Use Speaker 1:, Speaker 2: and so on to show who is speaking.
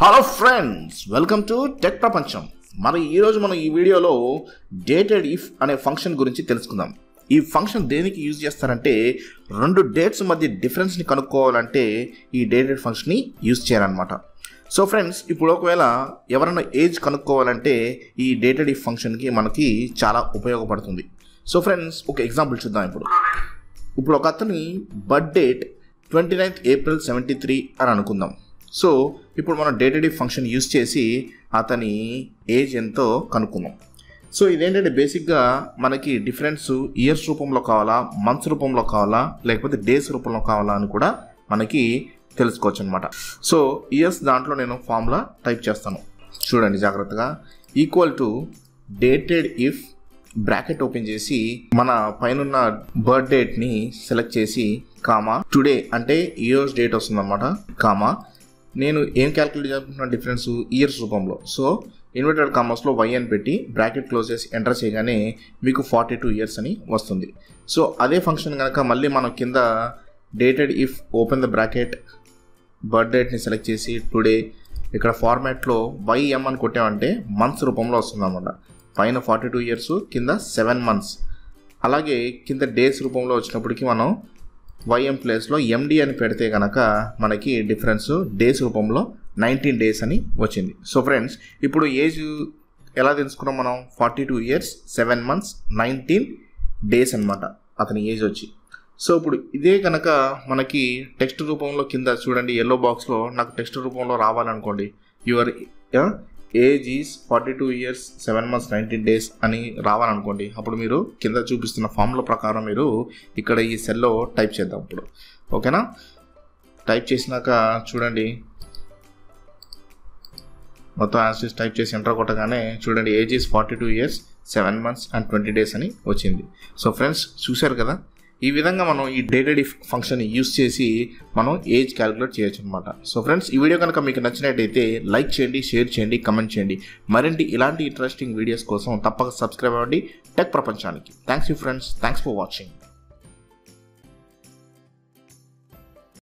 Speaker 1: Hello friends, welcome to tech ప్రపంచం. మరి ఈరోజు మనం ఈ వీడియోలో డేటెడ్ ఇఫ్ అనే ఫంక్షన్ గురించి తెలుసుకుందాం. ఈ ఫంక్షన్ దేనికి యూజ్ చేస్తారంటే రెండు డేట్స్ మధ్య డిఫరెన్స్ని కనుక్కోవాలంటే ఈ డేటెడ్ ఫంక్షన్ని యూజ్ చేయాలన్నమాట. సో ఫ్రెండ్స్, ఇప్పుడు ఒకవేళ ఎవరైనా ఏజ్ కనుక్కోవాలంటే ఈ డేటెడ్ ఇఫ్ ఫంక్షన్కి మనకి చాలా ఉపయోగపడుతుంది. సో ఫ్రెండ్స్, ఒక ఎగ్జాంపుల్ చూద్దాం. ఇప్పుడు ఒక అతని బర్త్ డేట్ 29th April 73 అని అనుకుందాం. సో ఇప్పుడు మనం డేటెడ్ ఇఫ్ ఫంక్షన్ యూజ్ చేసి అతని ఏజ్ ఎంతో కనుక్కుందాం. సో ఇదేంటంటే బేసిక్గా మనకి డిఫరెన్స్ ఇయర్స్ రూపంలో కావాలా, మంత్స్ రూపంలో కావాలా, లేకపోతే డేస్ రూపంలో కావాలా అని కూడా మనకి తెలుసుకోవచ్చు అనమాట. సో ఇయర్స్ దాంట్లో నేను ఫార్ములా టైప్ చేస్తాను, చూడండి జాగ్రత్తగా. Equal to dated if bracket open చేసి మన పైన బర్త్ డేట్ని సెలెక్ట్ చేసి కామా టుడే అంటే ఇయర్స్ డేట్ వస్తుంది అనమాట. కామా నేను ఏం క్యాలిక్యులేట్ చేసుకుంటున్నా డిఫరెన్స్ ఇయర్స్ రూపంలో. సో ఇన్వర్టెడ్ కామర్స్లో వై అని పెట్టి బ్రాకెట్ క్లోజ్ చేసి ఎంటర్ చేయగానే మీకు 42 ఇయర్స్ అని వస్తుంది. సో అదే ఫంక్షన్ కనుక మళ్ళీ మనం కింద dated if open the bracket birth డేట్ని సెలెక్ట్ చేసి టుడే ఇక్కడ ఫార్మాట్లో వైఎం అని కొట్టామంటే మంత్స్ రూపంలో వస్తుంది అన్నమాట. పైన 42 ఇయర్స్, కింద 7 months. అలాగే కింద డేస్ రూపంలో వచ్చినప్పటికీ మనం వైఎం ప్లేస్లో ఎండి అని పెడితే కనుక మనకి డిఫరెన్స్ డేస్ రూపంలో 19 days అని వచ్చింది. సో ఫ్రెండ్స్, ఇప్పుడు ఏజ్ ఎలా తెలుసుకున్నాం మనం? 42 years, 7 months, 19 days అనమాట అతని ఏజ్ వచ్చి. సో ఇప్పుడు ఇదే కనుక మనకి టెక్స్ట్ రూపంలో కింద చూడండి, ఎల్లో బాక్స్లో నాకు టెక్స్ట్ రూపంలో రావాలనుకోండి, your age is 42 years, 7 months, 19 days అని రావాలనుకోండి. అప్పుడు మీరు కింద చూపిస్తున్న ఫార్ములా ప్రకారం మీరు ఇక్కడ ఈ సెల్లో టైప్ చేద్దాం ఇప్పుడు. ఓకేనా? టైప్ చేసినాక చూడండి, మొత్తం యాన్సర్స్ టైప్ చేసి ఎంటర్ కొట్టగానే చూడండి age is 42 years, 7 months and 20 days అని వచ్చింది. సో ఫ్రెండ్స్, చూశారు కదా, ఈ విధంగా మనం ఈ డేటెడ్ ఇఫ్ ఫంక్షన్ యూస్ చేసి మనం ఏజ్ క్యాలిక్యులేట్ చేయొచ్చు అనమాట. సో ఫ్రెండ్స్, ఈ వీడియో కనుక మీకు నచ్చినట్టయితే లైక్ చేయండి, షేర్ చేయండి, కమెంట్ చేయండి. మరింటి ఇలాంటి ఇంట్రెస్టింగ్ వీడియోస్ కోసం తప్పక సబ్స్క్రైబ్ అవ్వండి టెక్ ప్రపంచానికి. Thanks you friends, thanks for watching.